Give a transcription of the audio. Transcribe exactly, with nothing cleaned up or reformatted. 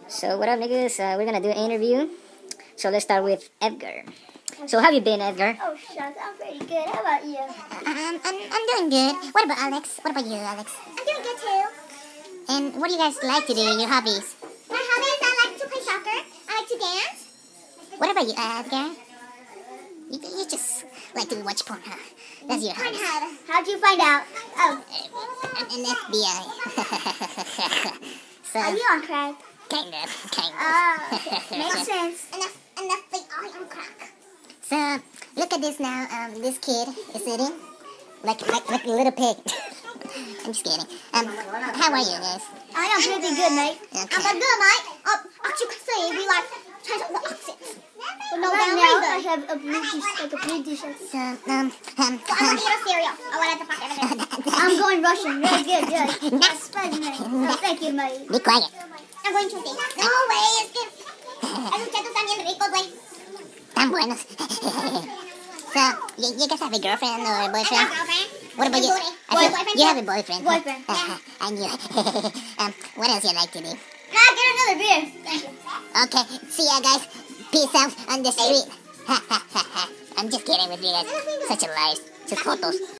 So what up, niggas? Uh, we're gonna do an interview. So let's start with Edgar. So how you been, Edgar? Oh shucks, I'm pretty good. How about you? Um, I'm, I'm doing good. What about Alex? What about you, Alex? I'm doing good too. And what do you guys like to do? Your hobbies? My hobbies, I like to play soccer. I like to dance. What about you, uh, Edgar? You, you just like to watch porn, huh? That's your hobby. Pornhub. How'd you find out? Oh, An, an F B I. So, are you on crack? kind of, kind of. Oh, okay. Makes sense. Enough, enough, they are on crack. So, look at this now. Um, this kid is sitting like like like a little pig. I'm just kidding. Um, how are you guys? I am pretty good, mate. Okay. I'm good, mate. Uh, as you can see, we like change up the accents. For no Right damn now, reason. I have a blue t-shirt, like a blue t-shirt. So, um, um, I'm um, gonna eat a cereal. I wanted to fuck everything. I'm going Russian. Really good, good. That's fun, mate. Oh, thank you, mate. be quiet. I'm going to think. No way, es que esos chetos están bien ricos, güey. Tan buenos. So, you, you guys have a girlfriend or a I have boyfriend? a girlfriend. What about you? Booty. I Boy, said boyfriend, you yeah. have a boyfriend. Boyfriend, Uh, yeah. I knew it. um, what else you like to do? Nah, get another beer. Thank you. Okay, see ya guys. Peace out on the street. I'm just kidding with you guys. Such a liar. Just photos.